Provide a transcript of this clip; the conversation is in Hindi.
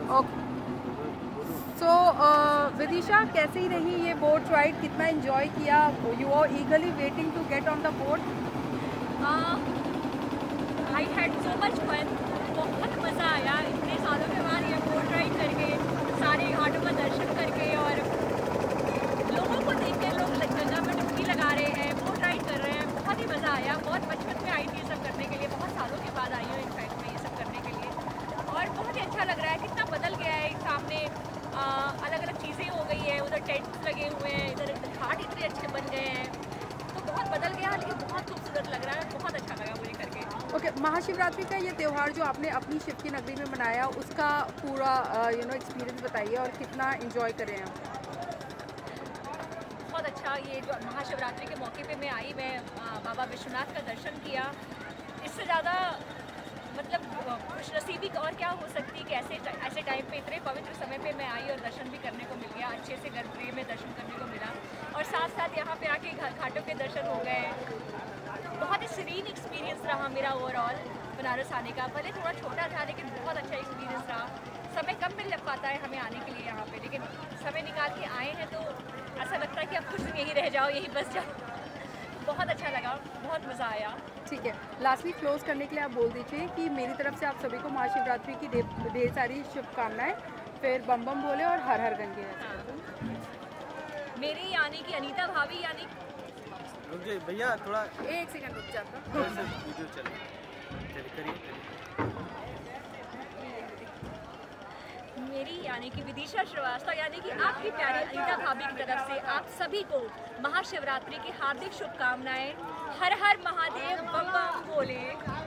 ओके। सो विदिशा, कैसी रही ये बोट राइड, कितना एंजॉय किया? You are eagerly waiting to get on the boat. I had so much fun, बहुत मज़ा आया इतने सालों के बाद ये बोट राइड करके, सारे घाटों का दर्शन करके और लोगों को देख के, लोग गंगा में डुबकी लगा रहे हैं, बोट राइड कर रहे हैं। बहुत ही मज़ा आया। बहुत बचपन में आई थी ये सब करने के लिए, बहुत सालों के बाद आई हूँ इनफैक्ट मैं ये सब करने के लिए, और बहुत ही अच्छा लग रहा है। कितना बदल गया है सामने, अलग अलग चीज़ें हो गई है, उधर टेंट्स लगे हुए हैं, इधर घाट इतने अच्छे बन गए हैं, तो बहुत बदल गया, लेकिन बहुत खूबसूरत लग रहा है। बहुत अच्छा लगा मुझे करके। ओके, महाशिवरात्रि का ये त्यौहार जो आपने अपनी शिव की नगरी में मनाया, उसका पूरा एक्सपीरियंस बताइए और कितना एंजॉय करें आप? बहुत अच्छा। ये जो महाशिवरात्रि के मौके पे मैं आई, मैं बाबा विश्वनाथ का दर्शन किया। इससे ज़्यादा मतलब खुशनसीबी और क्या हो सकती है कि ऐसे टाइम पे, इतने पवित्र समय पे मैं आई और दर्शन भी करने को मिल गया, अच्छे से गर्भगृह में दर्शन करने को मिला, और साथ साथ यहाँ पे आके घाटों के दर्शन हो गए। बहुत ही सीरीन एक्सपीरियंस रहा मेरा ओवरऑल बनारस आने का। भले थोड़ा छोटा था, लेकिन बहुत अच्छा एक्सपीरियंस रहा। समय कम मिल पाता है हमें आने के लिए यहाँ पे, लेकिन समय निकाल के आए हैं तो ऐसा लगता है कि अब कुछ दिन यहीं रह जाओ, यहीं बस जाओ। बहुत अच्छा लगा, बहुत मज़ा आया। ठीक है, लास्टली क्लोज करने के लिए आप बोल दीजिए कि मेरी तरफ से आप सभी को महाशिवरात्रि की ढेर सारी शुभकामनाएं, फिर बम बम बोले और हर हर गंगे। हाँ। मेरी यानी कि अनीता भाभी, यानी भैया थोड़ा एक सेकंड रुक जाता। वीडियो करिए। मेरी यानी कि विदिशा श्रीवास्तव, यानी कि आपकी प्यारी अनीता भाभी की तरफ से आप सभी को महाशिवरात्रि की हार्दिक शुभकामनाएं। हर हर महादेव, बम बम बोले।